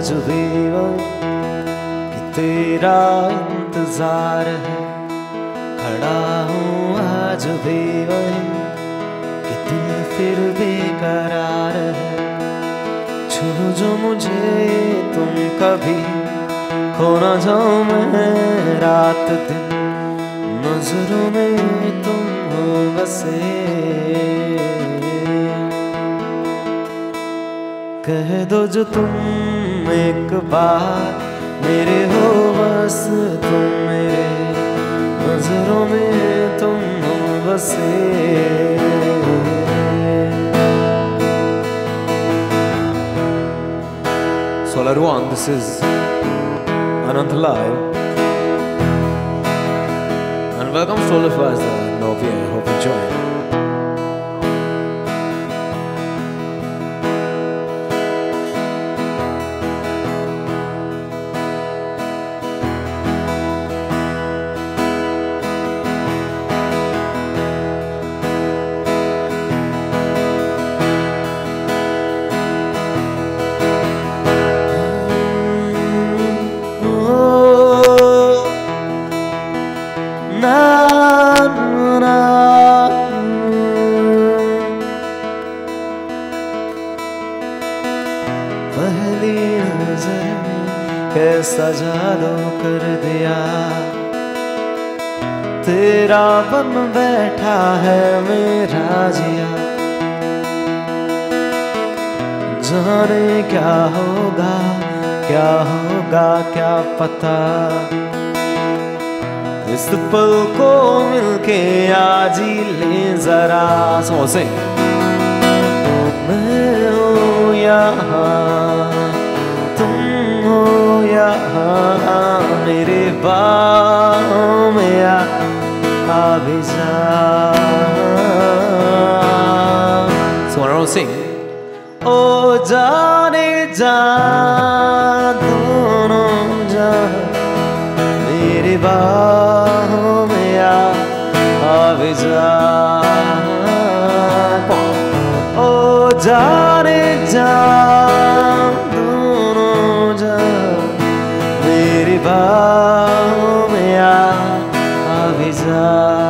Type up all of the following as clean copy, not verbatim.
आज भी वही कि तेरा इंतजार है। खड़ा हूँ आज भी वही कि दिल फिर बेकरार है। छू जो मुझे तुम कभी, खो न जाऊं मैं रात दिन, नजरों में तुम हो बसे। कह दो जो तुम एक बार मेरे हो, बस तुम मेरे नजरों में तुम हो बसे। So everyone, this is Anant Live and welcome to all of us Novi. I hope you enjoy. पहली नजर में कैसा जादू कर दिया, तेरा बन बैठा है मेरा जिया। जाने क्या होगा क्या पता, इस पल को मिलके आज ही ले जरा। सोचे मैं हूँ यहाँ, तुम हो यहाँ, मेरे बाहों में आ भी जा। So I don't sing. ओ जाने जा दोनों जहां, मेरे बाहों में आ भी जा। ओ जाने जा दोनों जहां, मेरी बाहों में आ भी जा।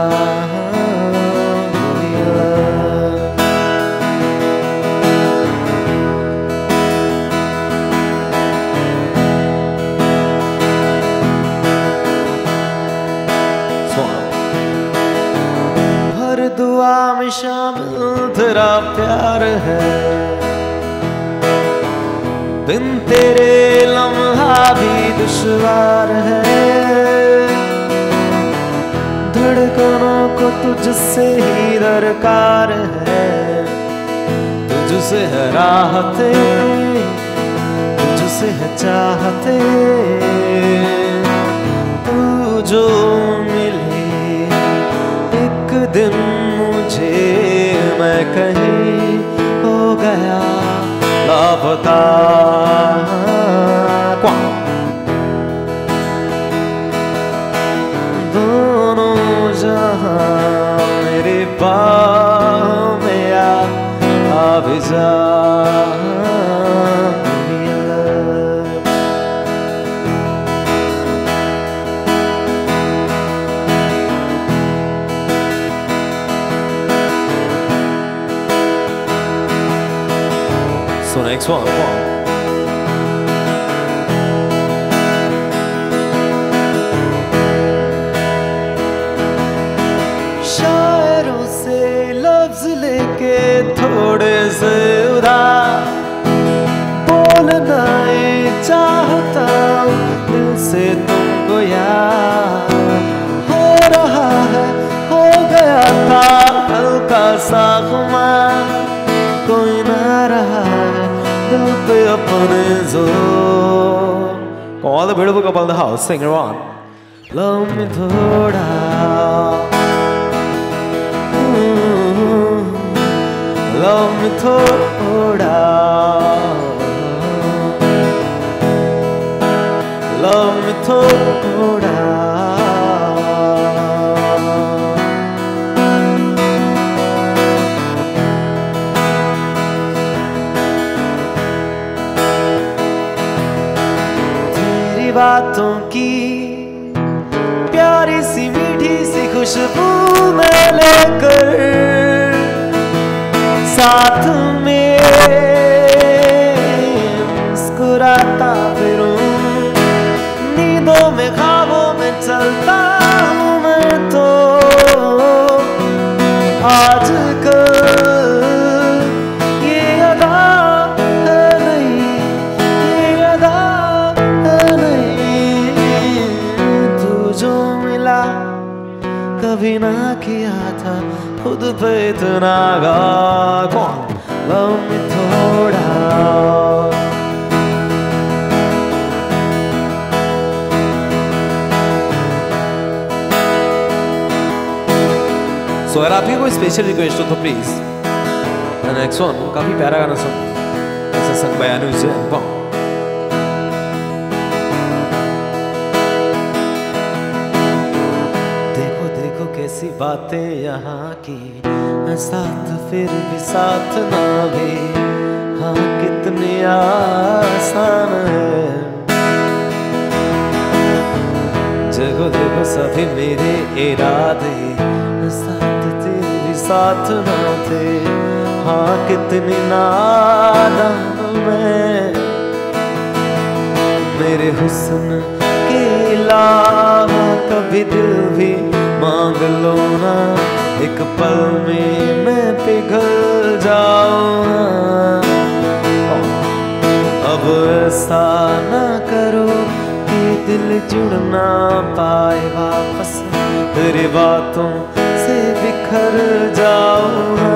हर दुआ में शामिल तेरा प्यार है, बिन तेरे लम्हा भी दुश्वार है। धड़कनों को तुझसे ही दरकार है, तुझसे है राहते, तुझसे है चाहते। तू जो मिले एक दिन मुझे, मैं कहीं हो गया लापता। दोनों जहां मेरे बाहों में आ भी जा। So next one, come on. शायरों से लफ्ज लेके थोड़े से उधार, बोलना ही चाहता दिल से तुमको यार। हो रहा है, हो गया था हल्का सा खुमार, कोई ना रहा है दिल पे अपने जोर। All the beautiful couple in the house, sing it on. Love me thoda, love me thoda, love me thoda। खुशबू में लेकर साथ में मुस्कुराता फिरूं, नींदों में ख्वाबों में चलता हूँ मैं तो आजकल ये अदा है नहीं, ये अदा है नहीं। तू जो मिला कभी ना किया था खुद पे इतना गा, कौन लव में थोड़ा। So, अगर आपकी कोई स्पेशल रिक्वेस्ट हो तो प्लीज नेक्स्ट वन काफी प्यारा गाना सुन, ऐसा संग बयान से देखो देखो कैसी बातें यहाँ की, साथ फिर भी साथ ना भी, हाँ कितनी आसान है। जगो देखो सभी मेरे इरादे साथ तेरे भी साथ ना थे, हाँ कितनी नादान मैं। मेरे हुस्न के अलावा कभी दिल भी मांग लो ना, एक पल में मैं पिघल जाऊँ। अब ऐसा ना करो कि दिल जुड़ ना पाए वापस, तेरी बातों से बिखर जाऊँ।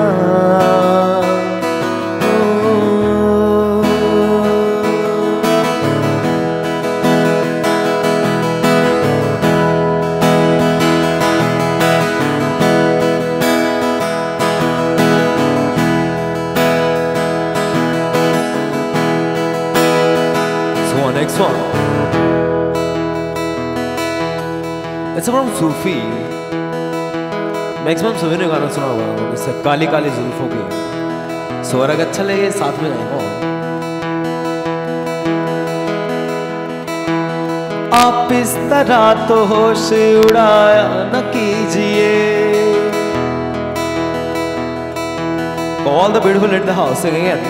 So next one, it's from Sufi. Maximum सभी ने गाना सुना होगा जैसे काली काली जुल्फों की। स्वर अगर अच्छा लगे साथ में गाएंगे। आप इस तरह तो होश उड़ाया न कीजिए। All the beautiful at the house sing again.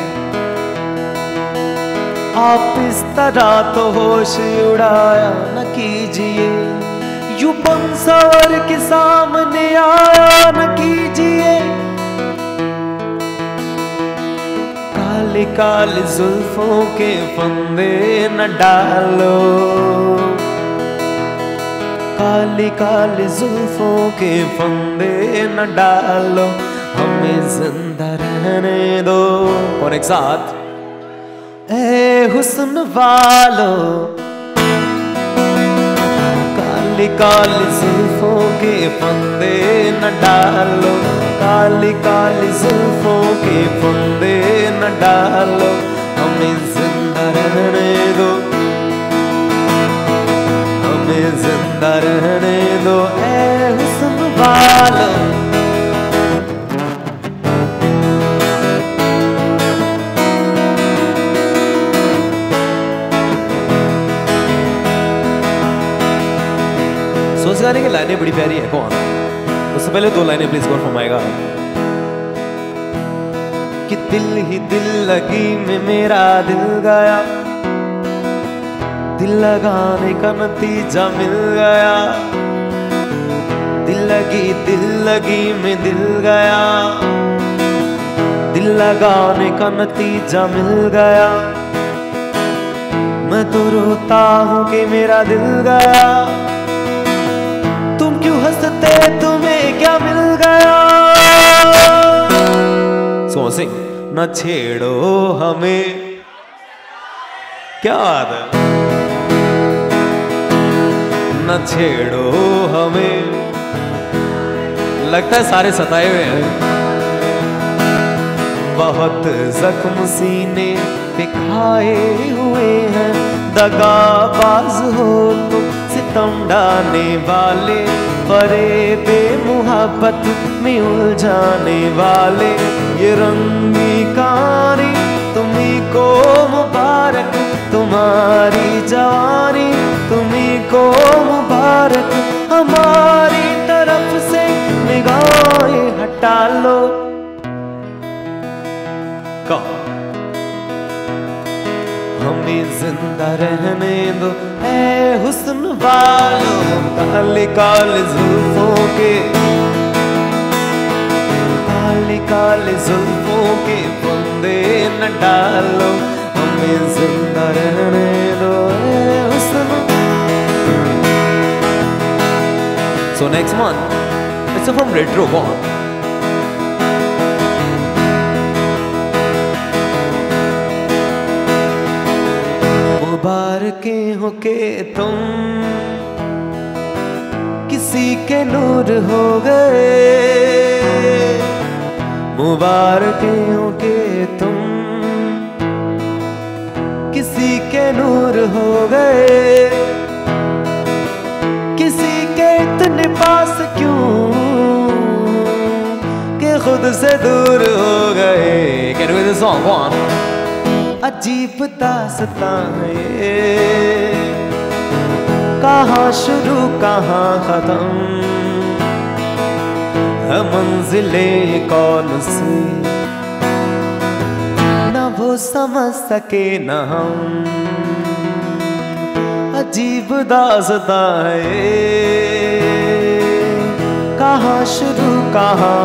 आप इस तरह तो होश उड़ाया न कीजिए, यूं बन सवर के सामने आया न कीजिए। काली काली जुल्फों के फंदे न डालो, काली काली जुल्फों के फंदे न डालो, हमें जिंदा रहने दो। और एक साथ, ए हुस्न वालो, काली काली जुल्फों के फंदे न डालो, काली काली जुल्फों के फंदे न डालो, हमें जिंदा रहने दो, हमें जिंदा रहने दो, ए हुस्न वालो। उस गाने की लाइनें बड़ी प्यारी है। कौन उससे पहले दो लाइनें प्लीज गौर फरमाएगा कि दिल ही दिल लगी में मेरा दिल गया, दिल लगाने का नतीजा मिल गया। दिल लगी में दिल गया, दिल लगाने का नतीजा मिल गया। मैं तो रोता हूँ कि मेरा दिल गया, हंसते तुम्हें क्या मिल गया। सो सिंह न छेड़ो हमें, क्या बात है, न छेड़ो हमें। लगता है सारे सताए हुए हैं। बहुत जख्म सीने पे खाए हुए हैं, दगाबाज हो तुम सितम डालने वाले, परे बेमुहब्बत में उलझाने वाले। ये रंगी कहानी तुम्ही को मुबारक, तुम्हारी जवानी तुम्ही को मुबारक, हमारी तरफ से टालो। कहो हमें जिंदा रहने दो ऐ हुस्न वालों, काले काले जुल्फों के, काले काले जुल्फों के फंदे न डालो, हमें जिंदा रहने दो ऐ हुस्न। So next one, it's from Retro One. मुबारकें हो के तुम किसी के नूर हो गए, मुबारकें हो के तुम किसी के नूर हो गए, किसी के इतने पास क्यों कि खुद से दूर हो गए। Can we do this song? Go on. अजीब दास्तां है ये, कहाँ शुरू कहाँ खत्म, है मंजिले कौन सी न वो समझ सके न हम। अजीब दास्तां है ये, कहाँ शुरू कहाँ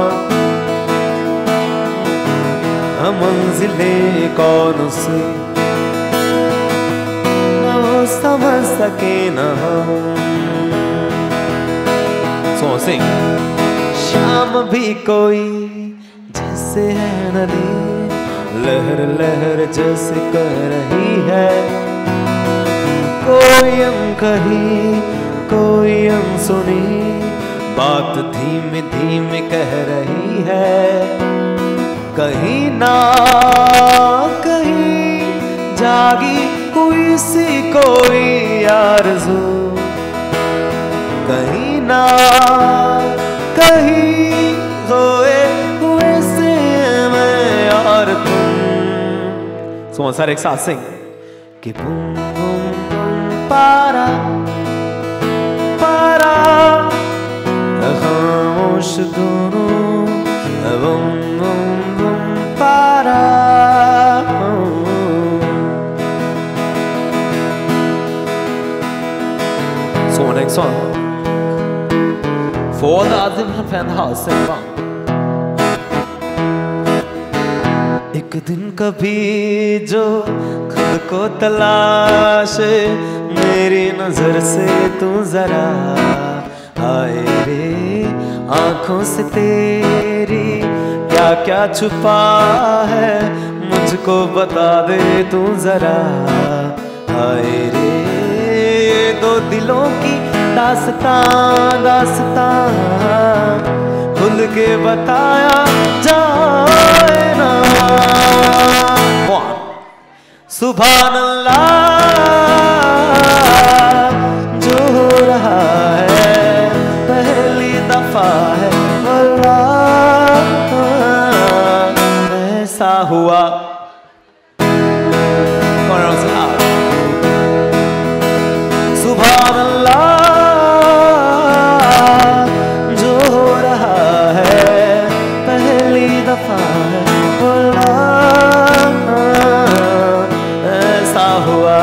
मंजिले कौन सी न वो समझ सके न हम। So sing. शाम भी कोई जैसे है नदी, लहर लहर जैसे कर रही है, कोई अनकही कोई अनसुनी बात धीमे धीमे कह रही है। कहीं ना कहीं जागी कोई सी कोई आरज़ू, कहीं ना कहीं सोए हुए से मैं और तुम। So सारे एक साथ सिंग कि बुम बुम बुम पारा पारा, खामोश दोनों Bum Bum para. So next song for the other penthouse sing on. एक दिन कभी जो खुद को तलाशे, मेरी नजर से तू जरा आए रे, आंखों से तेरी क्या क्या छुपा है, मुझको बता दे तू जरा हाय रे। ये दो दिलों की दास्तां दास्तां खुल के बताया जाए ना। सुभान अल्लाह जो हो रहा है पहली दफा है, ऐसा हुआ। सुभान अल्लाह जो हो रहा है पहली दफा है, ऐसा हुआ।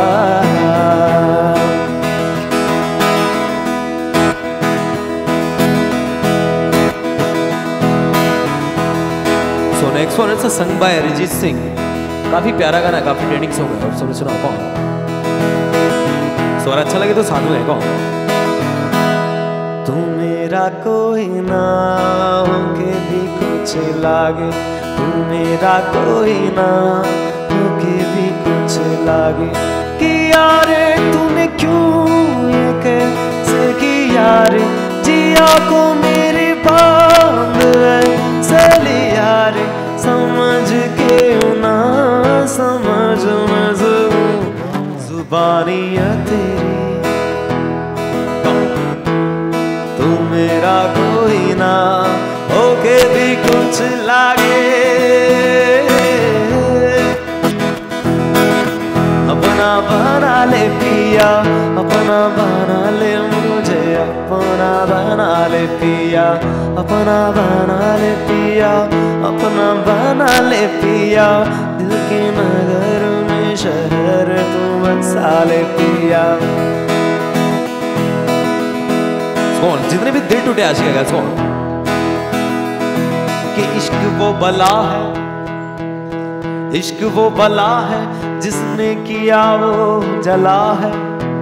Next one it's sung by Arijit Singh, काफी प्यारा गाना, काफी ट्रेंडिंग सॉन्ग है, और सबने सुना कौन? स्वर अच्छा लगे तो साधु है कौन? तू मेरा कोई ना होके भी कुछ लागे, तू मेरा कोई ना होके भी कुछ लागे, कि यारे तूने क्यों ये कैसे किया रे, जिया को मेरी बांध ऐसे लिया रे, समझ के ना समझ जुबानिया तेरी। तू मेरा कोई ना होके भी कुछ लागे, अपना बना ले पिया, अपना बना ले मुझे। अपना बना ले पिया, अपना बना ले पिया, अपना बना ले पिया, दिल के नगर में शहर तू बसा ले पिया। कौन जितने भी दिल टूटे आशिक है कौन कि इश्क वो बला है, इश्क वो बला है जिसने किया वो जला है।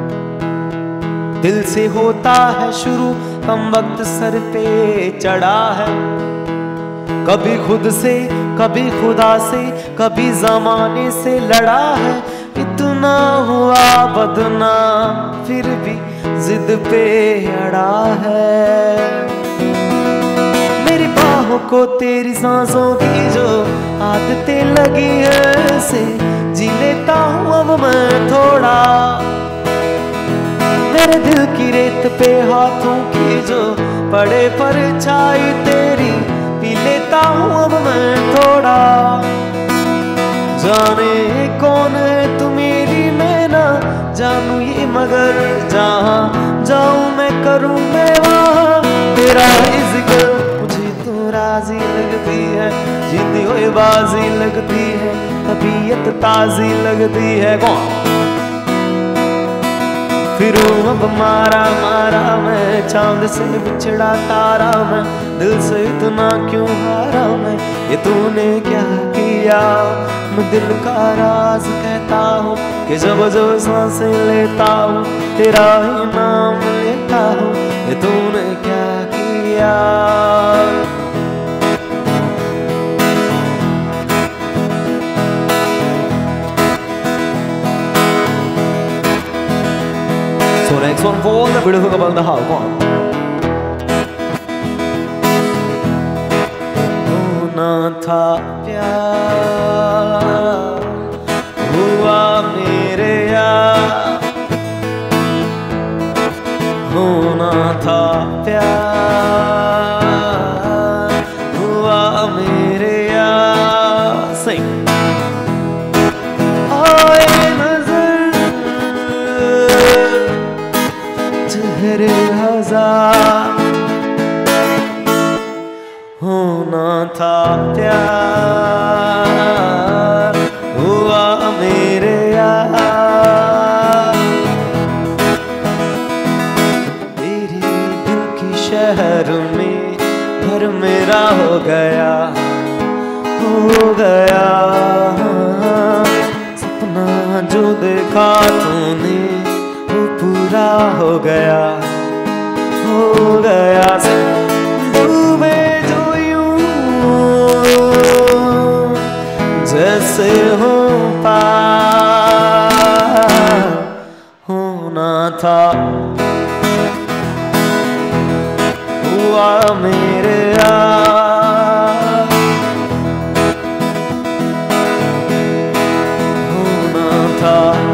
दिल से होता है शुरू हम वक्त सर पे चढ़ा है। कभी खुद से कभी खुदा से कभी जमाने से लड़ा है। इतना हुआ बदनाम फिर भी जिद पे अड़ा है। मेरी बाहों को तेरी सांसों की जो आदतें लगी है से जी लेता हूँ अब मैं थोड़ा। मेरे दिल की रेत पे हाथों की जो पड़े परछाई तेरी पी लेता हूँ अब मैं थोड़ा। जाने कौन है तू मेरी मैं ना जानू ये मगर जहाँ जाऊँ मैं करूँ मैं वहाँ तेरा जिक्र। मुझे तू राजी लगती है जीती हुई बाजी लगती है तबीयत ताजी लगती है। कौन फिर अब मारा मारा मैं चांद से बिछड़ा तारा मैं दिल से इतना क्यों हारा मैं ये तूने क्या किया। मैं दिल का राज कहता हूँ कि जब जब सांसें लेता हूँ तेरा ही नाम लेता हूँ ये तूने क्या किया। So next one for the beautiful couple in the house. Go on. होना था प्यार हुआ मेरे यार, होना था प्यार हुआ मेरे यार। Sing. चेहरे हजार होना था प्यार हुआ मेरे यार। तेरे दिल की शहर में घर मेरा हो गया सपना जो देखा तूने वो पूरा हो गया डूबे जो यूं जैसे हो पार होना था हुआ मेरे यार। होना था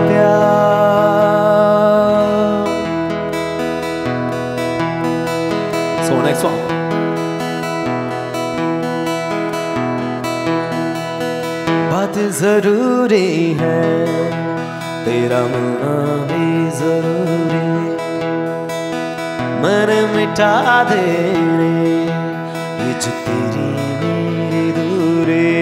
So next one. बात जरूरी है तेरा मिलना भी जरूरी मन मिटा दे ये जो तेरी मेरी दूरी।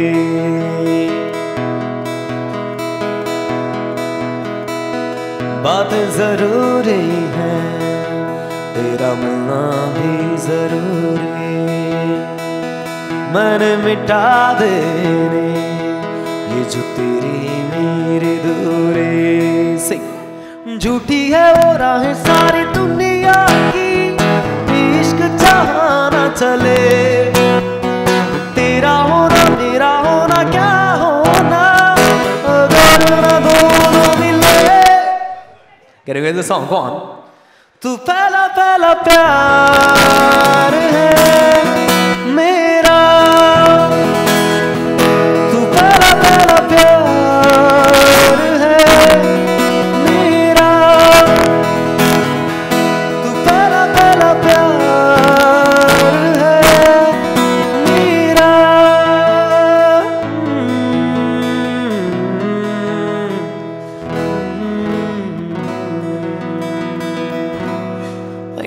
बात जरूरी है तेरा मिलना भी जरूरी मन मिटा देने ये जो तेरी मेरी दूरी से। झूठी है वो राहें सारी दुनिया की इश्क चाहना चले तेरा होना मेरा होना क्या होना अगर ना दोनों मिले। Can you get the song? Go on. तू पहला पहला प्यार है मेरा, तू पहला पहला प्यार है मेरा, तू पहला पहला प्यार है मेरा।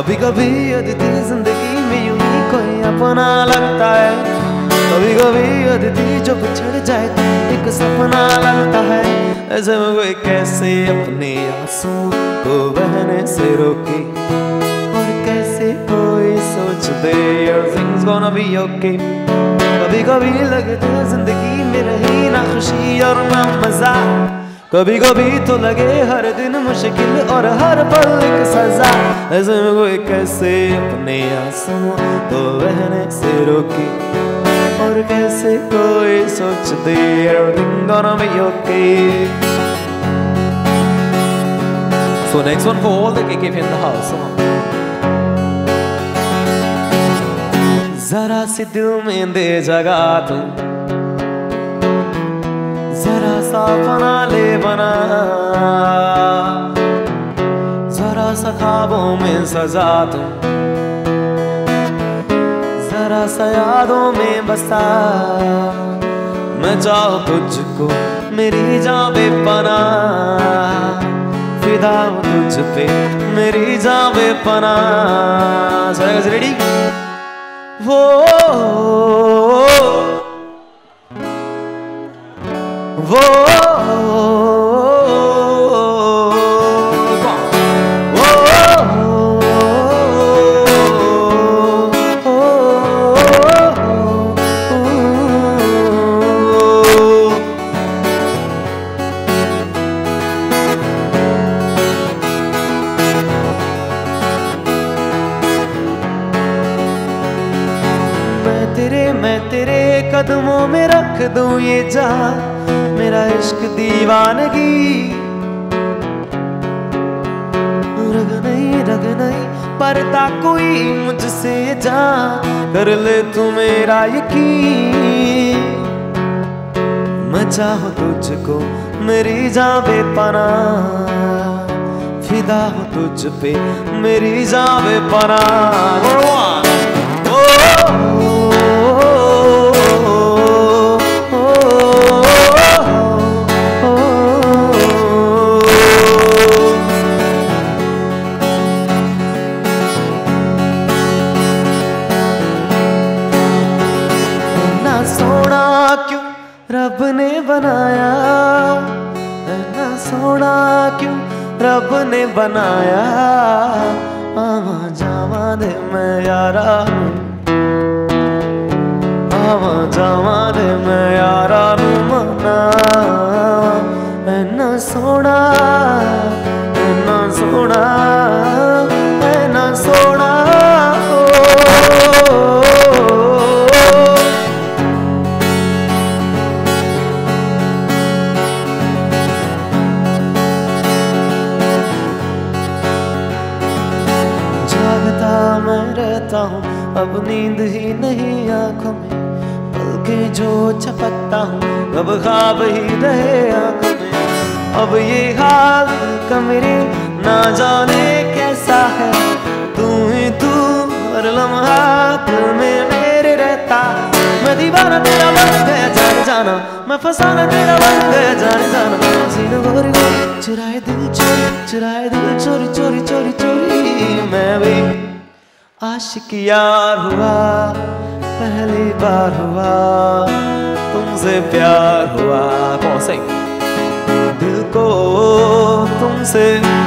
कभी कभी अदिति जिंदगी में यूं ही कोई अपना लगता है, कभी कभी अदिति जो बिछड़ जाए तो एक सपना लगता है। ऐसे में कोई कैसे अपने आंसू को बहने से रोके, और कैसे कोई सोच दे everything's gonna be okay। कभी कभी लगता है जिंदगी में रही ना खुशी और ना मजा, कभी कभी तो लगे हर दिन मुश्किल और हर पल एक सजा। ऐसे में कोई कैसे अपने आंसू तो बहने से रोके, और कैसे कोई सोच दे everything gonna be okay। So next one for all the KK in the house। जरा सी दिल में दे जगह तू, जरा सा बना ले बना, जरा सा ख्वाबों में सजा तू, जरा सा यादों में बसा। मैं चाहूं तुझको मेरी जान बेपनाह, फिदा हूं तुझ पे मेरी जान बेपनाह। So guys, ready? वो मैं तेरे कदमों में रख दूं ये जान, मेरा इश्क दीवानगी। रग नहीं परता कोई मुझसे जान, कर ले तू मेरा यकीन। मैं चाहूं तुझको मेरी जान बेपनाह, फिदा हूं तुझ पे मेरी जान बेपनाह। रब ने बनाया ना सोना, क्यों रब ने बनाया। आवा जावा दे मैं यारा, आवा जावा दे मैं यारा नू मना। ना सोना ना सोना ना सोना। मैं रहता हूँ अब नींद ही नहीं आँखों में, पलके जो झपकता हूँ अब ख्वाब ही रहे आँखों में। अब ये हाल का मेरे ना जाने कैसा है, तू ही तू हर लम्हा दिल में मेरे रहता। मैं दीवाना तेरा बन गया जाने जाना, मैं फसाना तेरा बन गया जाने जाना। सीने गोरी गोरी चुराए दिल चोरी चोरी चोरी चोरी। मैं भी आशिक यार हुआ, पहली बार हुआ तुमसे प्यार हुआ। कौन से दिल को तुमसे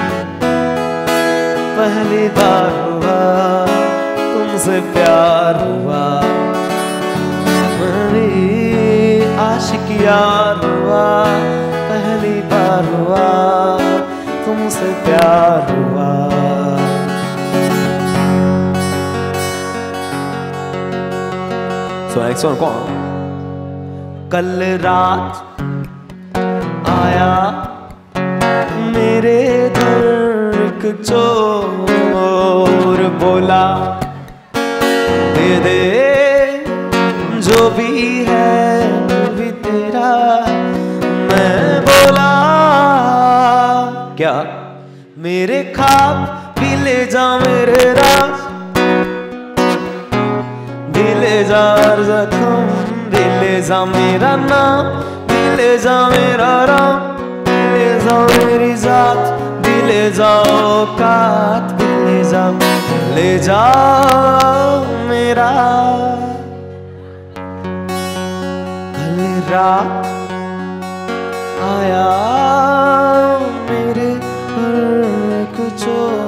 पहली बार हुआ, तुमसे प्यार हुआ। मैं आशिक यार हुआ, पहली बार हुआ तुमसे प्यार हुआ। So next one कौन? कल रात आया मेरे घर एक चोर, बोला दे दे जो भी है भी तेरा। मैं बोला क्या मेरे ख्वाब भी ले जा, मेरे राज भी ले जा, जख्म भी ले जा, मेरा नाम भी ले जा, मेरा राम भी ले जा, मेरी जात भी ले जा, औकात भी ले जा। ले जाओ मेरा। कल रात आया मेरे कुछ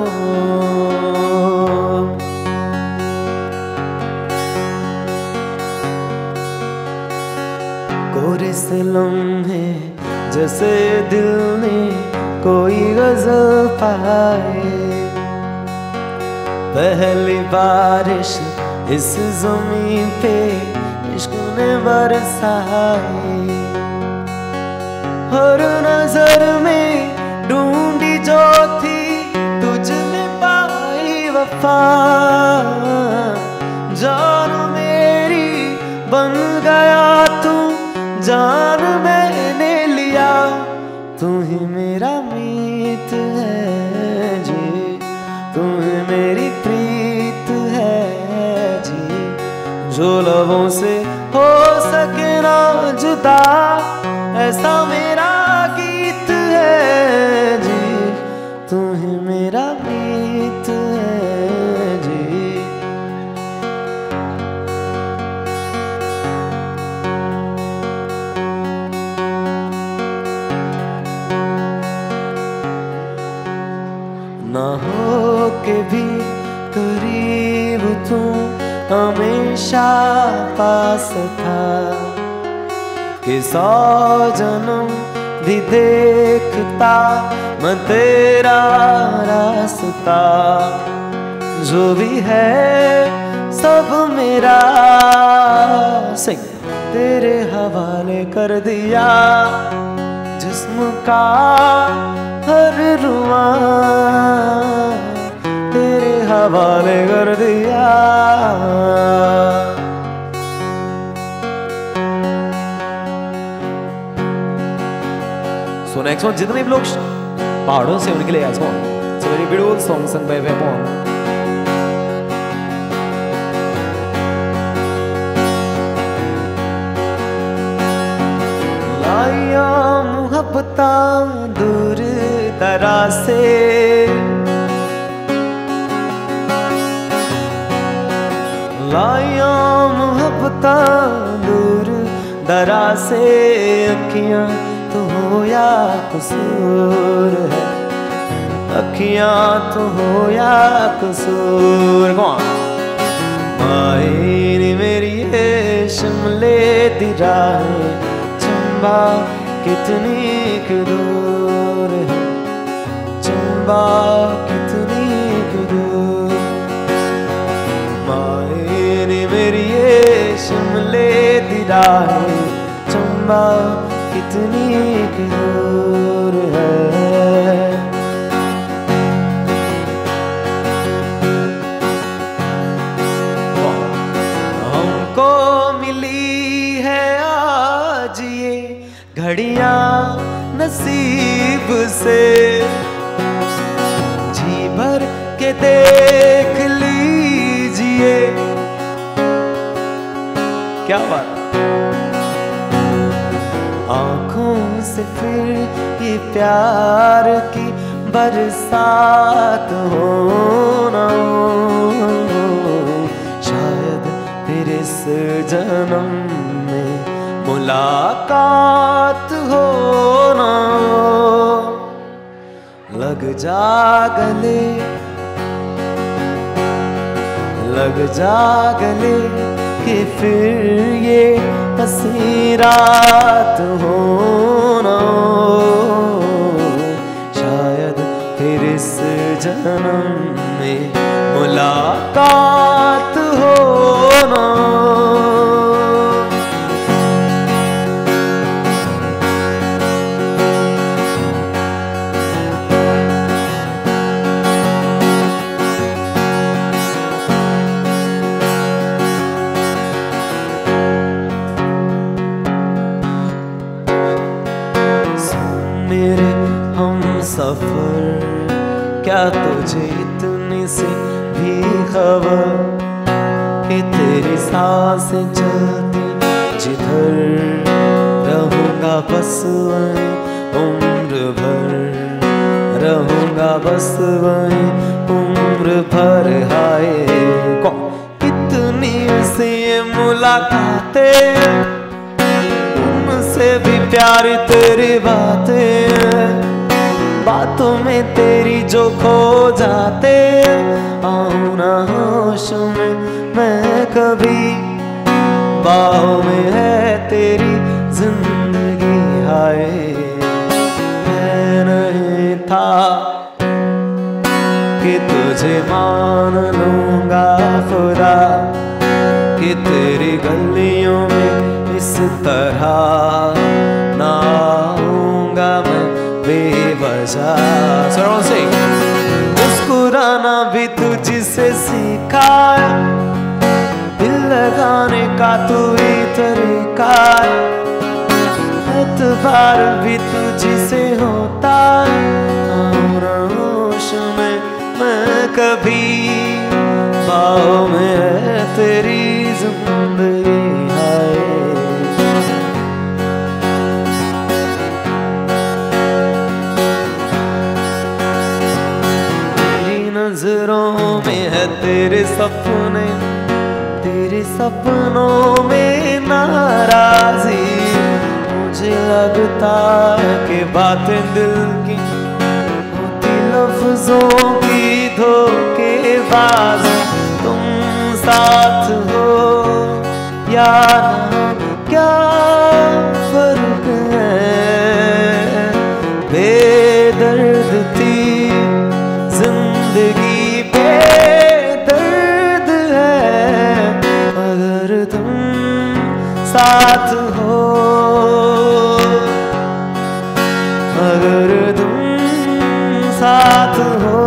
कोरे से लम्हे जैसे दिल ने कोई गजल पाए। पहली बारिश इस ज़मीन पे इश्क ने बरसाए। हर नजर में ढूंढी जो थी तुझ में पाई वफा। जान मेरी बन गया तू, जान मैंने लिया। तू ही मेरा मीत है जी, तू ही मेरी प्रीत है जी। जो लबों से हो सके ना जुदा, ऐसा मेरा गीत है जी। तू ही मेरा मीत है जी। ना हो के भी करीब तू हमेशा पास था, कि 100 जन्म भी देखता मैं तेरा रास्ता। जो भी है सब मेरा सिंह तेरे हवाले कर दिया। जिस्म का हर रुआ तेरे हवाले कर दिया। So next one, जितने भी लोग पहाड़ों से उनके लिए आज कौन? It's a very beautiful song sung by Vepon. लाया मुहब्बतां दूर दराज से, लाया मुहब्बतां दूर दराज से। अखियां तो हो या कसूर है, अखियां तो हो या कसूर। कौन आए नी मेरी है शिमले दी राहें, चंबा कितनी दूर है, चंबा कितनी दूर। माए नी मेरी है शिमले दी राहें, चंबा कितनी दूर है। हमको मिली है आज ये घड़ियां नसीब से, जी भर के देख लीजिए। क्या बात, आँखों से फिर ये प्यार की बरसात हो ना हो। शायद फिर इस जन्म में मुलाकात हो ना हो। लग जा गले, लग जा गले कि फिर ये हंसी रात हो ना हो। शायद फिर इस जन्म में मुलाकात हो ना हो। मेरे हम सफर, क्या तुझे इतनी सी भी खबर कि तेरी सांसें चलती जिधर, रहूंगा बस वहीं उम्र भर, रहूंगा बस वहीं उम्र भर हाय कितनी से मुलाकातें, उनसे भी प्यारी तेरी बातें, बातों में तेरी जो खो जाते, आऊं ना होश में मैं कभी, बाहों में है तेरी जिंदगी हाय। मैं नहीं था कि तुझे मान लूंगा खुदा, कि तेरी गलियों में इस तरह ना आऊंगा मैं बेवजह। सरों से मुस्कुराना भी तुझसे सीखा, दिल लगाने का तू ही तरीका, एतबार भी तुझसे होता, और होश में मैं कभी, बाहों में है तेरी जिंदगी हाय। तेरी नजरों में है तेरे सपने, तेरे सपनों में नाराजी, मुझे लगता है कि बातें दिल की होती लफ्जों की धोखेबाज। तुम साथ हो या ना, क्या फर्क है, बेदर्द थी जिंदगी बेदर्द है, अगर तुम साथ हो, अगर तुम साथ हो।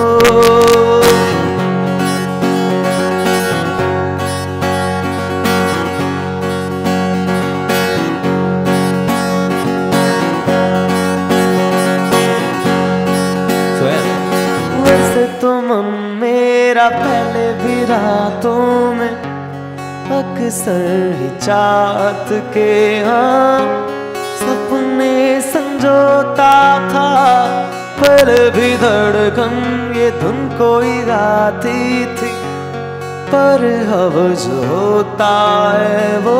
वैसे तो मन मेरा पहले भी रातों में अक्सर ही चाहत के हाँ सपने संजोता था, पर भी धड़कन ये धुन कोई गाती थी, पर अब जो होता है वो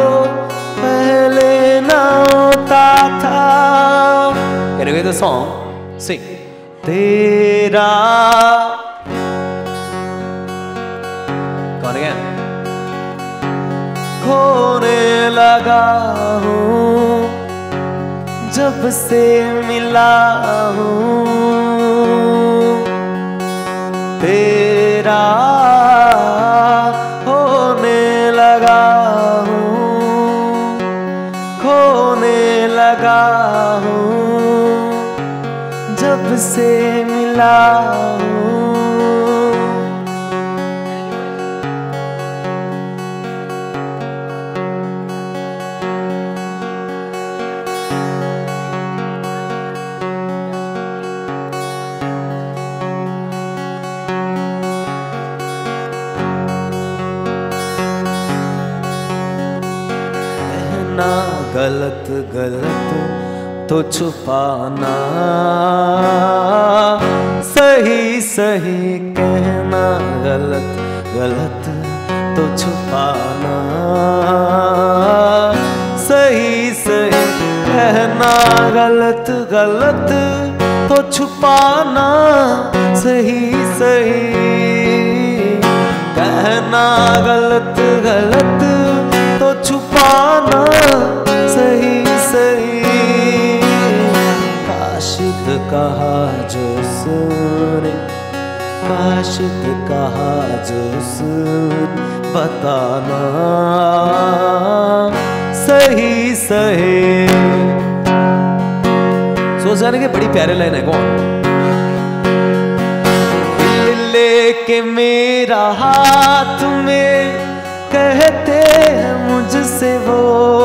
पहले ना होता था। Can you hear the song? Sing. तेरा Come on again. खोने लगा हूँ जब से मिला हूँ, तेरा होने लगा हूँ, खोने लगा हूँ जब से मिला हूँ। गलत गलत तो छुपाना, सही सही कहना, गलत गलत तो छुपाना, सही सही कहना, गलत गलत तो छुपाना, सही सही कहना, गलत गलत तो छुपाना, सही सही। काशिद कहा जो सुने, काशिद कहा जो सुन, बताना सही सही। सोच जाने के बड़ी प्यारे लाइन है। कौन दिल लेके मेरा हाथ में कहते हैं मुझसे वो,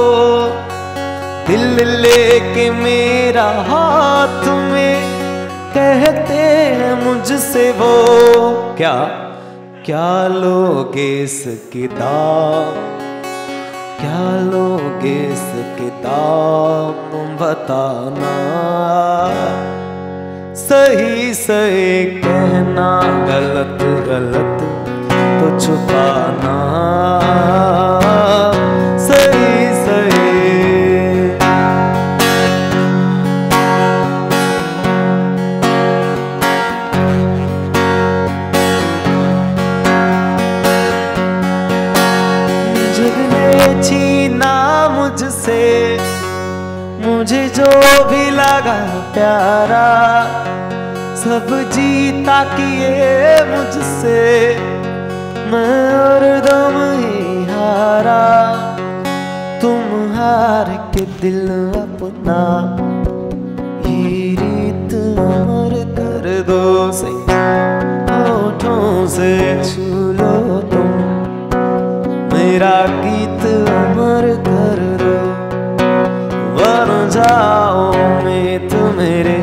दिल लेके मेरा हाथ में कहते हैं मुझसे वो, क्या क्या लोगे इसकी दाम, क्या लोगे इसकी दाम बताना, सही सही कहना, गलत गलत तो छुपाना। सही सही जग ने छीना मुझसे मुझे जो भी लगा प्यारा, सब जीता किए मुझसे, मैं हरदम ही हारा। तुम हार के दिल अपना ये रीत अमर कर दो, होठों से छू लो तुम मेरा गीत अमर कर दो। बन जाओ मैं तो मेरे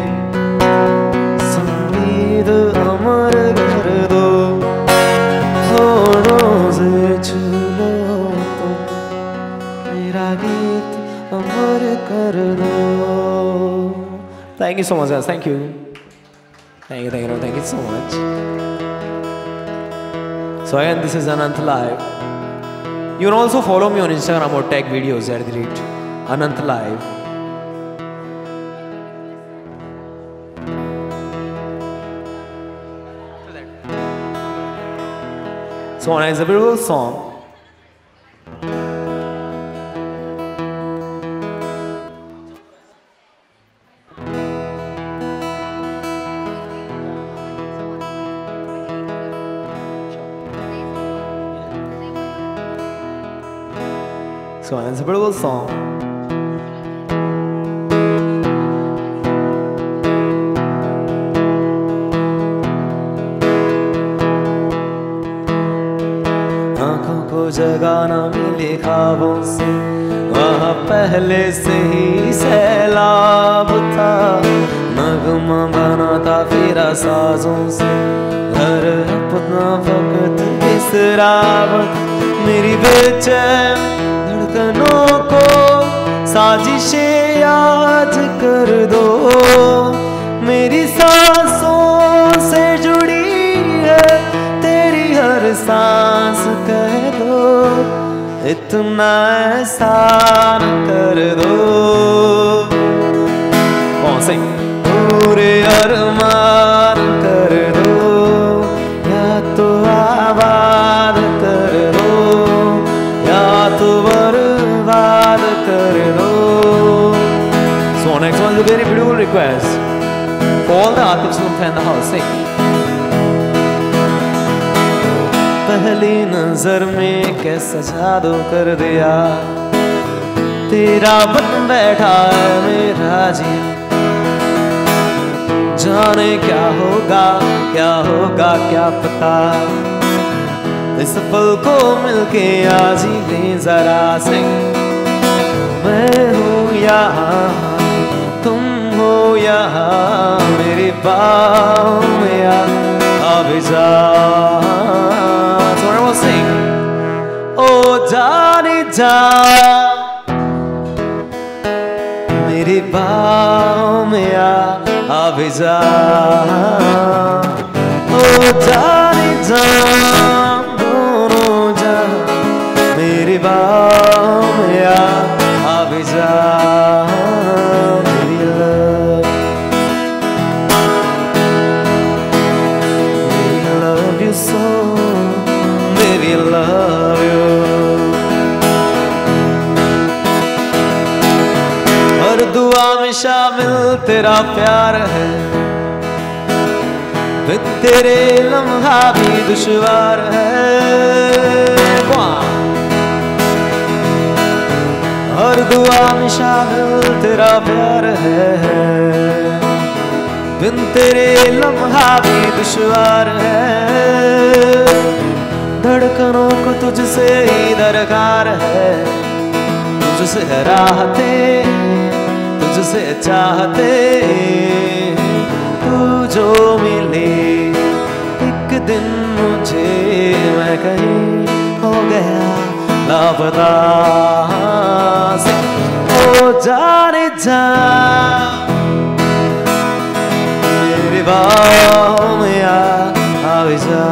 संगीत अमर कर दो, होठों से छू लो तुम मेरा गीत अमर कर दो। Thank you so much guys, thank you. Thank you so much. So again, this is Anant Live. You can also follow me on Instagram or tag videos @Anant Live. So it's a beautiful song. So it's a beautiful song. आँखों को जगाना मिले ख्वाबों से, वहाँ पहले से ही सैलाब था। नगमा बना था फिरा साजों से, हर अपना वक्त बिसरावत। मेरी बेचैन धड़कनों को साजिशें याद कर दो, मेरी सांसों से जुड़ी है तेरी हर सांस कह दो, इतना एहसान कर दो। कौन से पूरे अरमान कर दो, या तो आबाद कर दो या तो बर्बाद कर दो। So next one is a very beautiful request for all the artists who fan the house. Sing. पहली नजर में कैसा जादू कर दिया, तेरा बन बैठा है मेरा जी। जाने क्या होगा क्या पता, इस पल को मिलके आज ही ले जरा से। मैं हूँ यहाँ तुम हो यहाँ, मेरी बाहों में आ भी जा। Sing. ओ जाने जा मेरी बाहों में आ भी जा, ओ जाने जा दोनों जा मेरी बाहों में आ भी जा। मेरी love you so, I love you. हर दुआ में शामिल तेरा प्यार है, फिर तेरे लम्हा भी दुश्वार है। हर दुआ में शामिल तेरा प्यार है, फिर तेरे लम्हा भी दुश्वार है। धड़कनों को तुझसे ही दरकार है, तुझसे राहते तुझसे चाहते। तू जो मिले एक दिन मुझे, मैं कहीं हो गया लापता से। ओ जाने जा निगाहों में आवे जा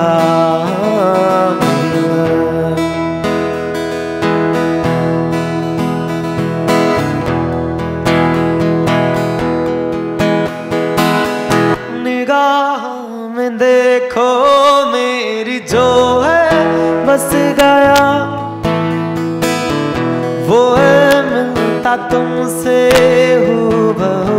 निगाहों में देखो मेरी जो है बस गया वो है मिलता तुमसे हूबहू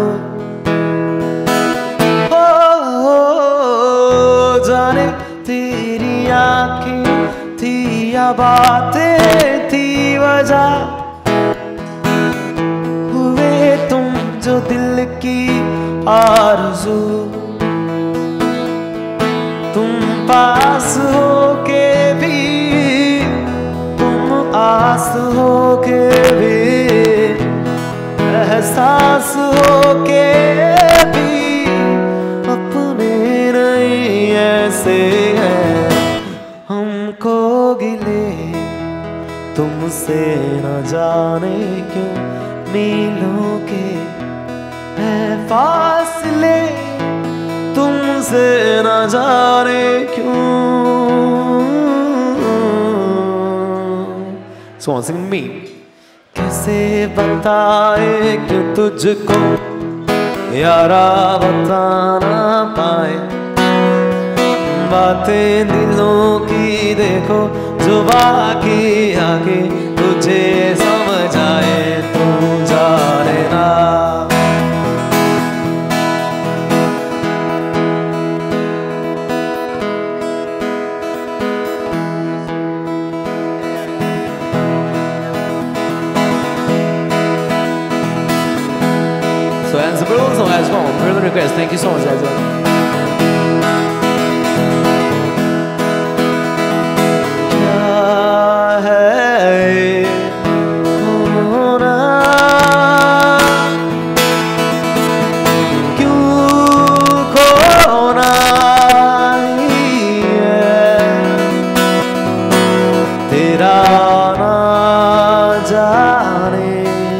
जाने तेरी आँखें थी या बातें थी वजह हुए तुम जो दिल की आरज़ू तुम पास हो के भी तुम आस हो के भी एहसास हो के भी अपने नहीं ऐसे हैं हमको गिले तुमसे न जाने क्यों मीलों के है फासले तुमसे न जाने क्यों So on, sing me. कैसे बताए कि तुझको यारा बता ना पाए बातें दिलों की देखो जो बाकी आगे तुझे समझ आए तू जाने ना So that's a beautiful song as well. Really request. Thank you so much, guys. क्या है होना क्यों खोना ही है तेरा ना जाने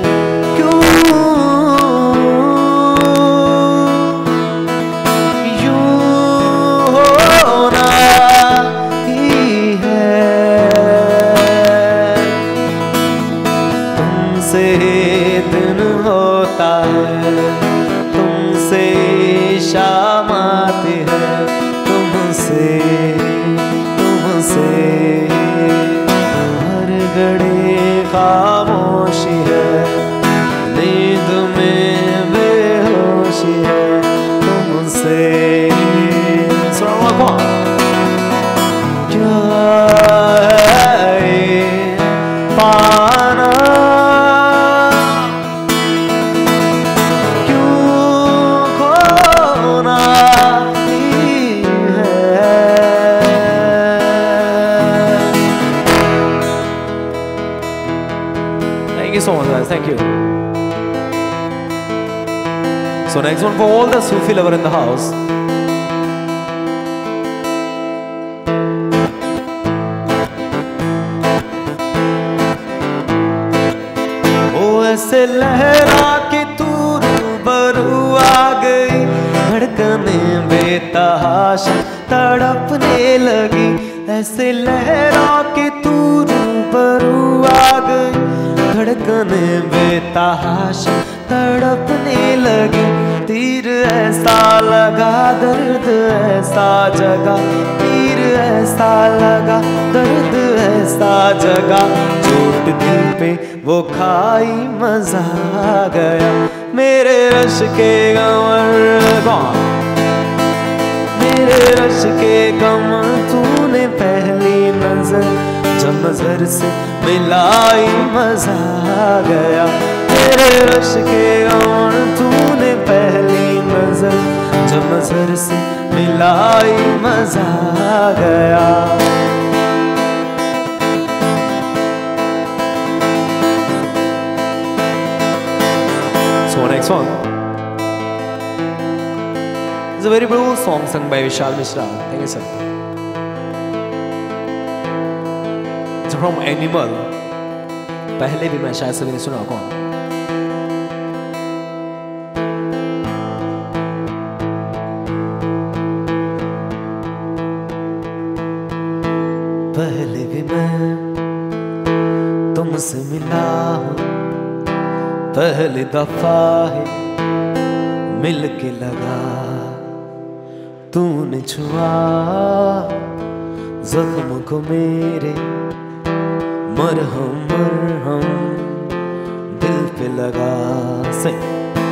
दिन होता है तुमसे शाम आती है तुमसे हर घड़ी खामोशी है नींद में बेहोशी है तुमसे क्या है पाना Thank you so much, guys. Thank you. So next one for all the Sufi lover in the house. ओ ऐसे लहरा के तू रूबरू आ गई धड़कने बेतहाशा तड़पने लगी ऐसे लहरा के तू रूबरू आ गई धड़कने बेतहाशा तड़पने लगी तीर ऐसा लगा दर्द ऐसा जगा तीर ऐसा लगा दर्द ऐसा जगा चोट दिल पे वो खाई मजा आ गया मेरे रश के कमर मेरे रश के कमर तूने पहली नजर जब नजर से मिलाई मजा आ गया मेरे रश के कमर तूने पहली नजर जब नजर से मिलाई मजा आ गया So next one is a very beautiful song sung by Vishal Mishra. Thank you, sir. It's from Animal. पहले भी मैं शायद सभी ने सुना कौन पहले भी मैं तुमसे मिला हूँ, पहली दफा है मिल के लगा, तूने छुआ जख्म को मेरे, मरहम मरहम दिल पे लगा। सही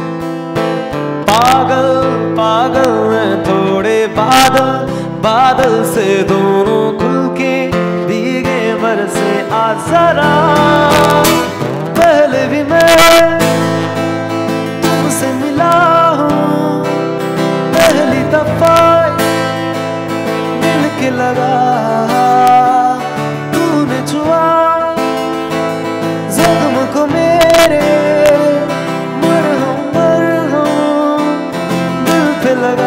पागल पागल हैं थोड़े बादल, बादल से दोनों खुल के भीगे बरसे आ जरा। पहले भी मैं तुमसे मिला हूँ, पहली दफा मिल के लगा, तूने छुआ जख्म को मेरे, मरहम मरहम दिल पे लगा।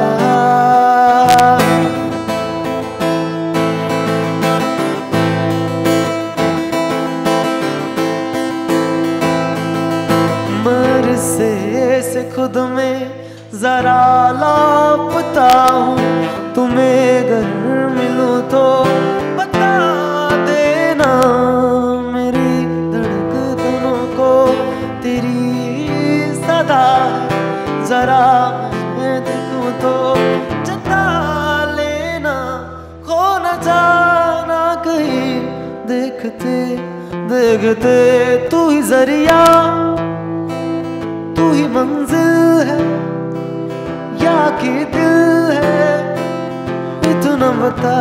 से खुद में जरा लापता हूँ, तुम्हें अगर मिलूं तो बता देना, मेरी धड़कनों को तेरी सदा जरा मैं देखूं तो जता लेना, खो न जाना कहीं देखते देखते। तू ही जरिया तू ही मंजिल है या कि दिल है, इतना बता।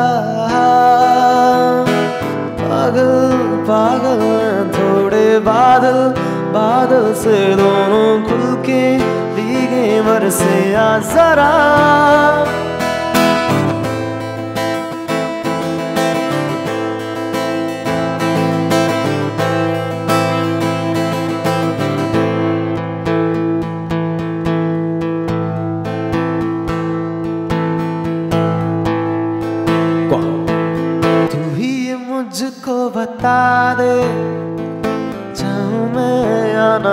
पागल पागल थोड़े बादल, बादल से दोनों खुल के भीगे बरसे आ जरा। मुझको बता दे चाहूं मैं या ना,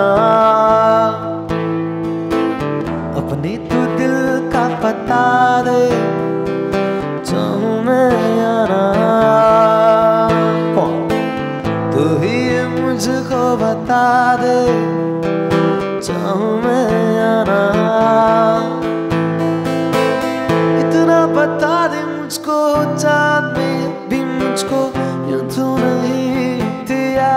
अपने तू दिल का पता दे चाहूं मैं या ना। तू ही मुझको बता दे चाहूं मैं या ना, इतना बता दे मुझको चाँद में भी मुझको तू नहीं दिया।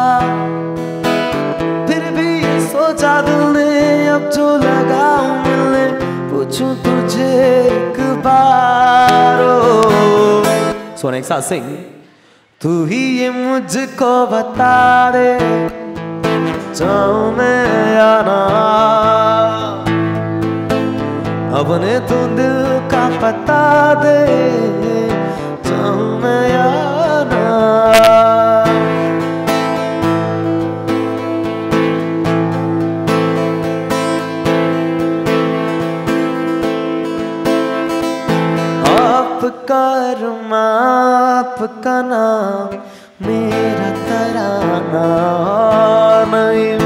फिर भी ये सोचा दिल ने अब जो लगाऊं मिलने, पूछूं तुझे एक बार। सोने एक साथ सिंग। तू ही ये मुझको बता दे चाहूं मैं या ना, अपने तू दिल का पता दे चाहूं मैं या ना। आपका अरमा आपका नाम मेरा तराना नहीं,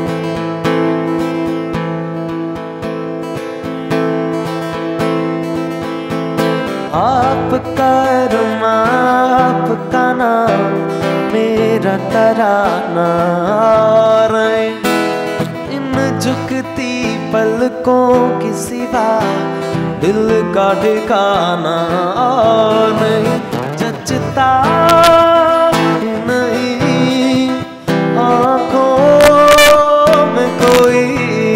आपका अरमा आपका नाम मेरा तराना नहीं। इन झुकती पलकों की सिवा दिल का ठिकाना नहीं, जचता नहीं आँखों में कोई,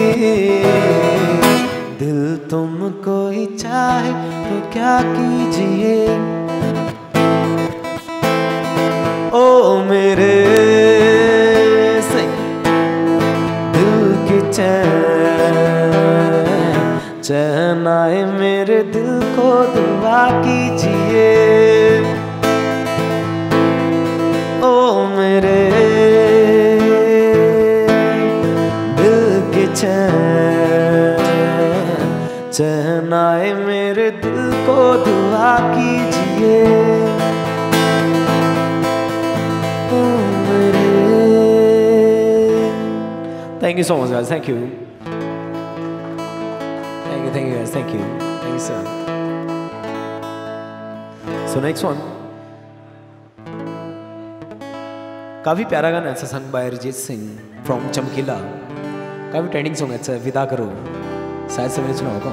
दिल तुमको ही चाहे तो क्या कीजिए। ओ मेरे दिल की चैन आए मेरे दिल को दुआ कीजिए। ओ मेरे दिल की चैन आए मेरे दिल को दुआ कीजिए। Thank you so much, guys. Thank you. Thank you, guys. Thank you. Thank you, sir. So next one. काफ़ी प्यारा गाना है संग बाय अरिजीत सिंह फ्रॉम चमकीला, काफ़ी ट्रेंडिंग सॉन्ग है विदा करो, शायद से मैंने सुना होगा।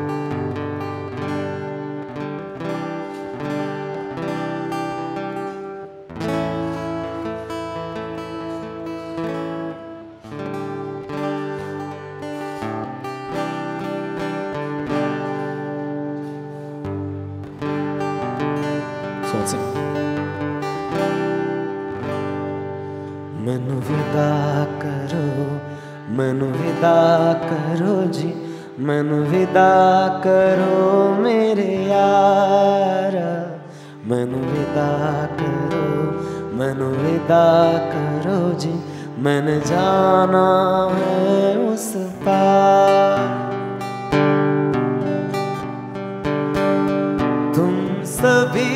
मैनू विदा करो, मैनू विदा करो जी, मैनू विदा करो मेरे यारा, मैनू विदा करो, मैनू विदा करो जी, मैंने जाना है उस पार। तुम सभी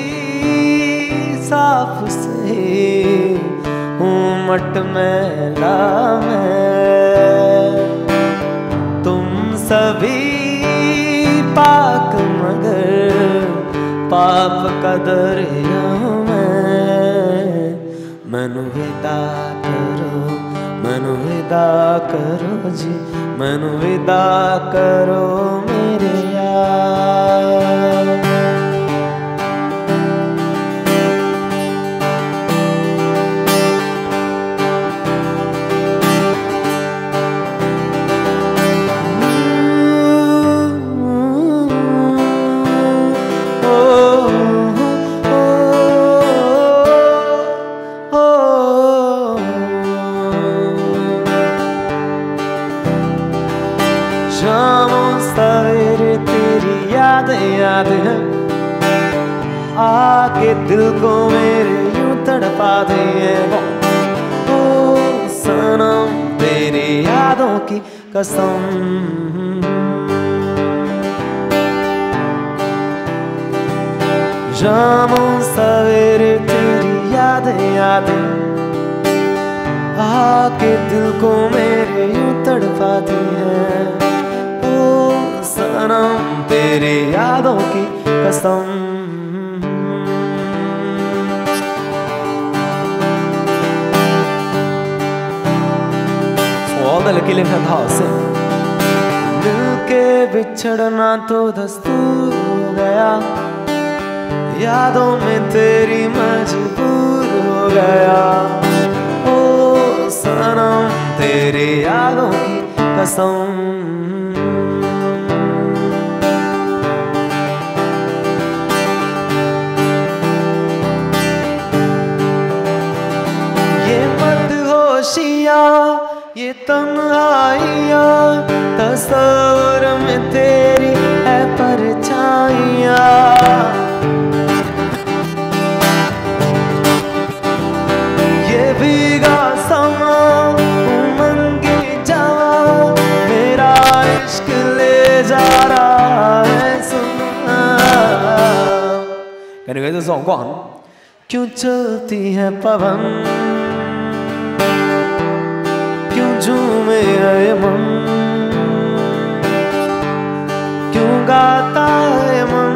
साफ से मट मैला मैं, तुम सभी पाक मगर पाप का दरिया मैं। मैनू विदा करो, मैनू विदा करो जी, मैनू विदा करो मेरे यार। शामों सवेरे तेरी याद है, आके दिल को मेरे यूं तड़पाते हैं। ओ सनम तेरी यादों की कसम, शामों सवेरे तेरी याद आके दिल को मेरे यूं तड़पाती है। सनम तेरी यादों की कसम। all the lucky live in house, मिल के बिछड़ना तो दस्तूर हो गया, यादों में तेरी मजबूर हो गया। ओ सनम तेरी यादों की कसम। ये तन्हाइया तस्वर में तेरी है परछाइयाँ, ये भीगा समा उमंगे जवां मेरा इश्क ले जा रहा है सुना। Can you guys the song? Go on. क्यों चलती है पवन, झूमे है मन, क्यों गाता है मन।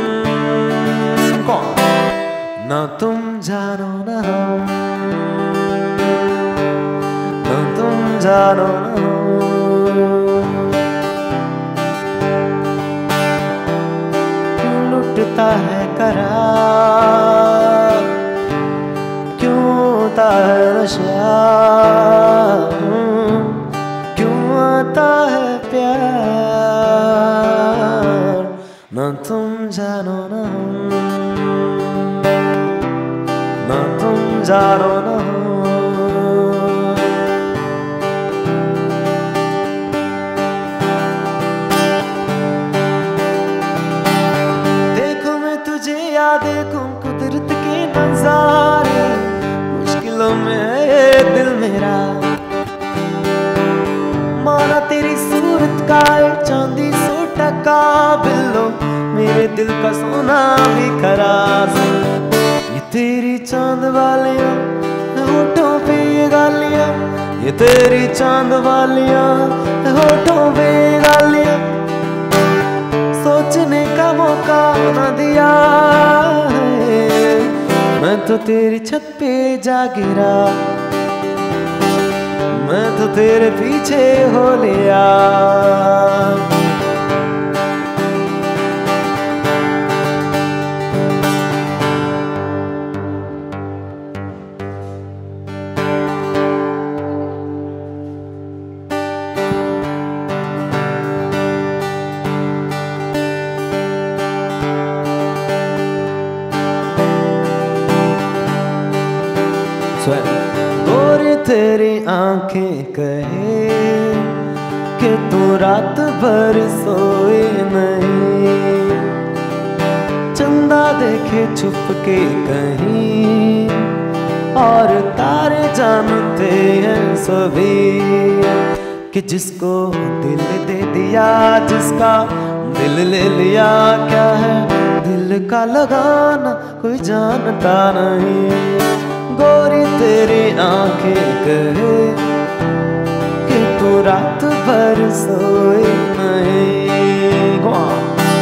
कौन? ना तुम जानो ना हम, ना तुम जानो ना हम, क्यों लुटता है करार, क्यों होता है नशा, आता है प्यार। ना तुम जानो ना हम, ना तुम जानो ना हम। देखो मैं तुझे या देखूं कुदरत के नजारे, मुश्किलों में है दिल मेरा, माना तेरी सूरत का चांदी 100 टका बिल्लो, मेरे दिल का सोना भी खराब। ये तेरी चांद वालियां होठों पे ये गालियां, ये तेरी चांद वालियां होठों पे ये गालियां, सोचने का मौका न दिया है। मैं तो तेरी छत पे जा गिरा, मैं तो तेरे पीछे हो लिया। गोरी तेरी आंखें कहे कि तू रात भर सोए नहीं, चंदा देखे छुप के कहीं और तारे जानते हैं सभी कि जिसको दिल दे दिया, जिसका दिल ले लिया, क्या है दिल का लगाना कोई जानता नहीं। गोरी तेरी आंखें कहे कि तू रात भर सोए नहीं। Go on.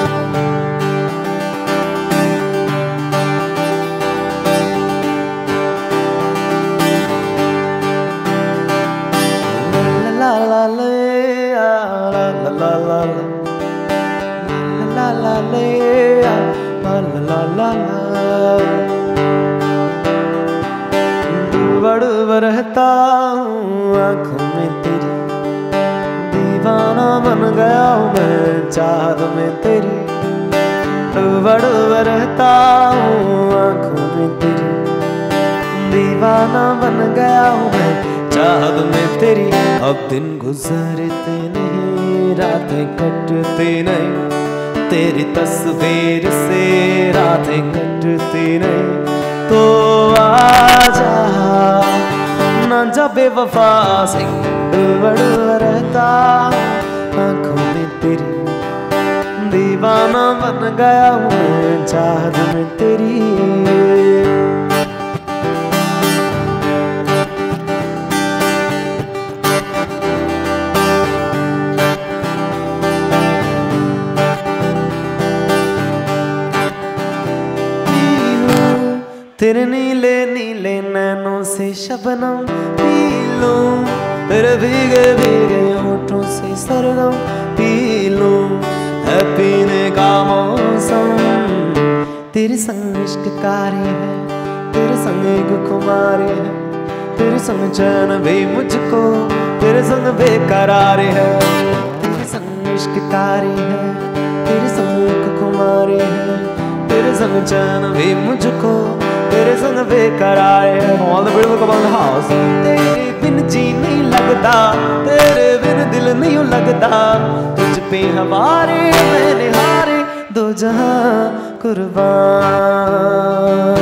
La la la la la la la la la la la la। बड़ रहता हूँ आँखों में तेरी, दीवाना बन गया हूँ मैं चाहत में तेरी। बड़ रहता हूँ आँखों में तेरी, दीवाना बन गया हूँ मैं चाहत में तेरी। अब दिन गुजरते नहीं, रातें कटती नहीं, तेरी तस्वीर से रातें कटती नहीं। तो आजा ना जा बेवफा से, बड़ रहता आँखों में तेरी, दीवाना बन गया हूँ चाहत में तेरी। तेरे नीले नीले नैनों से शबनम पी लूं, तेरे भीगे भीगे होठों से सरगम पी लूं। है पीने का मौसम, तेरे संग इश्क कारी है, तेरे संग एक खुमारी है, तेरे संग चैन भी मुझको, तेरे संग बेकरारी है। तेरे संग इश्क कारी है, तेरे संग एक खुमारी है, तेरे संग चैन भी मुझको, तेरे संग बेकरार है। All the beautiful couple in the house। तेरे बिन जी नहीं लगता, तेरे बिन दिल नहीं लगता, तुझ पे हमारे मैंने हारे दो जहां कुर्बान।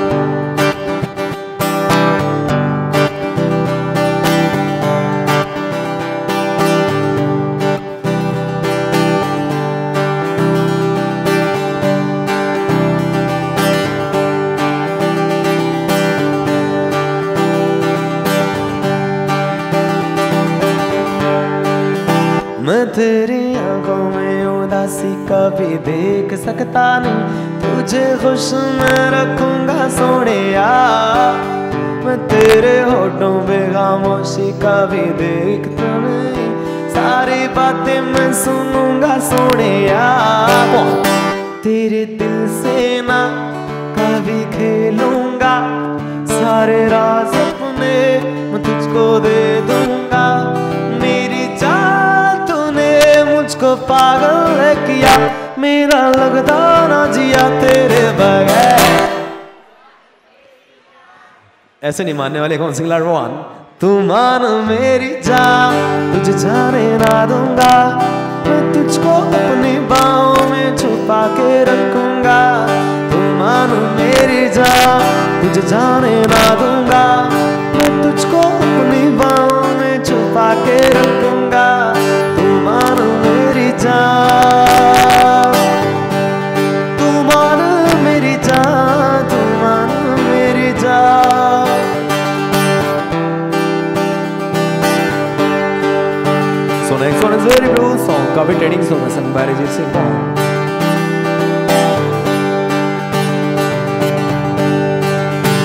मैं तेरी आंखों में उदासी कभी देख सकता नहीं, तुझे खुश मैं रखूंगा सोनिया। मैं तेरे होठों पे खामोशी कभी देखता नहीं, सारी बातें मैं सुनूंगा सोनिया। तेरे दिल से ना कभी खेलूंगा, सारे राज अपने मैं तुझको दे दूंगा। मेरी जान तूने मुझको पागल है किया, मेरा लगता ना जिया तेरे बगैर। ऐसे नहीं मानने वाले कौन सिंगलर वन। तू मान मेरी जान, तुझे जाने ना दूंगा, मैं तुझको अपनी बाहों में छुपा के रखूंगा। तू मान मेरी जान, तुझे जाने ना दूंगा, मैं तुझको अपनी बाहों में छुपा के रखूंगा। तू मान मेरी जान, तू मान मेरी जान, तू मान मेरी जान। So next one is a very blue song, काफी ट्रेडिंग सॉन्ग है, sung by अरिजीत सिंह।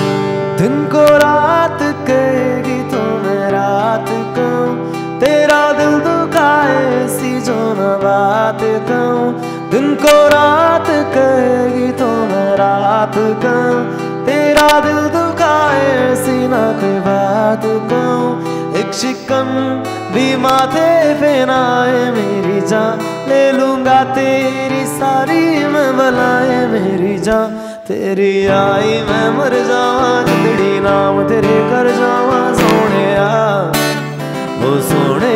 बात कहूं, तेरा दिल दुखाए सीना कोई बात कहूं, एक शिकन भी माथे पे ना आए मेरी जान, ले लूंगा तेरी सारी मैं बलाए मेरी जान, तेरी आई मैं मर जावा, जिंदड़ी नाम तेरे कर जावा सोने वो सोने,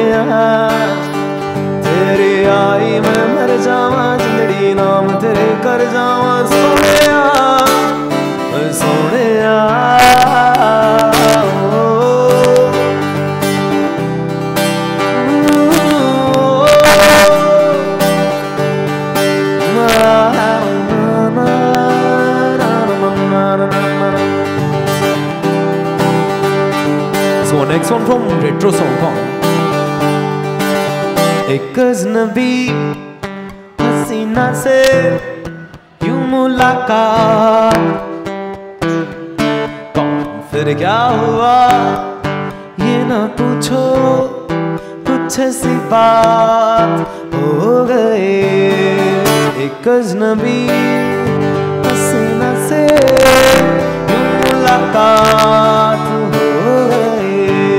तेरी आई मैं मर जावा, जिंदड़ी नाम तेरे कर जावा सोने सोने। So next one from Retro Song Kong. एक अजनबी हसीना से यूं मुलाकात, फिर क्या हुआ ये ना पूछो, कुछ सी बात हो गए, एक अजनबी हसीना से यूं मुलाकात हो गए,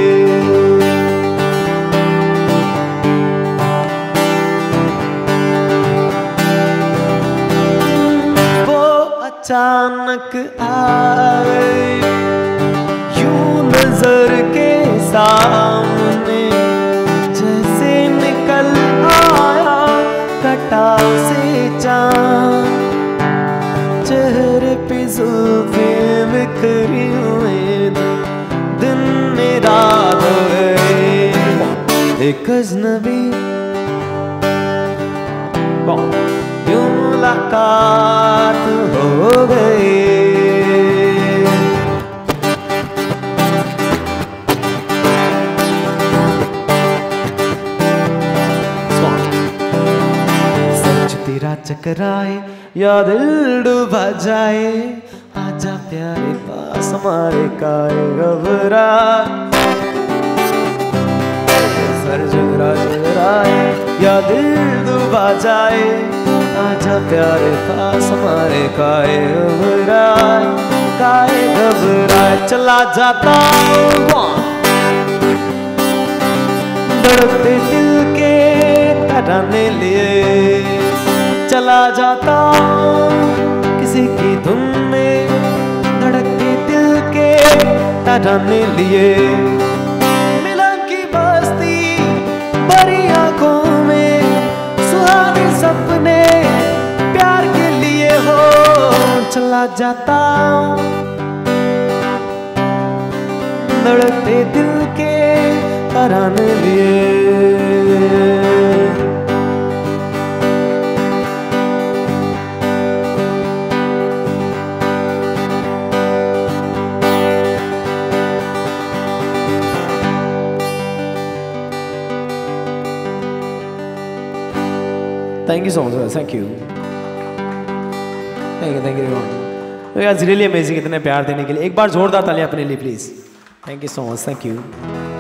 वो अचानक आए यूं नजर के सामने, जैसे निकल आया कटाव से चांद, चेहरे पे जुल्फें बिखरी हुई, दिन में रात हो गई, एक अजनबी यूं मुलाकात हो गई। तेरा चकराए या दिल डूबा जाए, आजा प्यारे पास हमारे काए घबरा, सर जगराए या दिल डूबा जाए, आजा प्यारे पास हमारे काए घबराए, काए घबराए, चला जाता धड़कते दिल के तराने लिए, चला जाता किसी की धुन में धड़कते दिल के तराने लिए, मिलन की बस्ती भरी आंखों में सुहाने सपने प्यार के लिए हो, चला जाता धड़कते दिल के तराने लिए। Thank you so much. Thank you. Thank you everyone. It's really amazing इतने प्यार देने के लिए, एक बार जोरदार तालियां अपने लिए please. Thank you so much. Thank you.